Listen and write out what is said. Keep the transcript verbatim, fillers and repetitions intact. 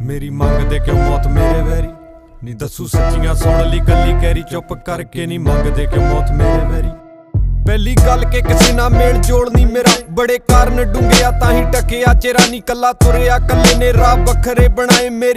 मेरी मंगदे क्यों मौत मेरे वैरी नी दसू सच्चियां सुन ली गल्ली कैरी चुप करके नी मंगदे क्यों मौत मेरे वैरी। पहली गल के किसी ना मेल जोड़ नी मेरा बड़े कारण डूंघिया ताही टकिया चेरा नी कला तुरिया कल्ले ने राह बखरे बनाए मेरी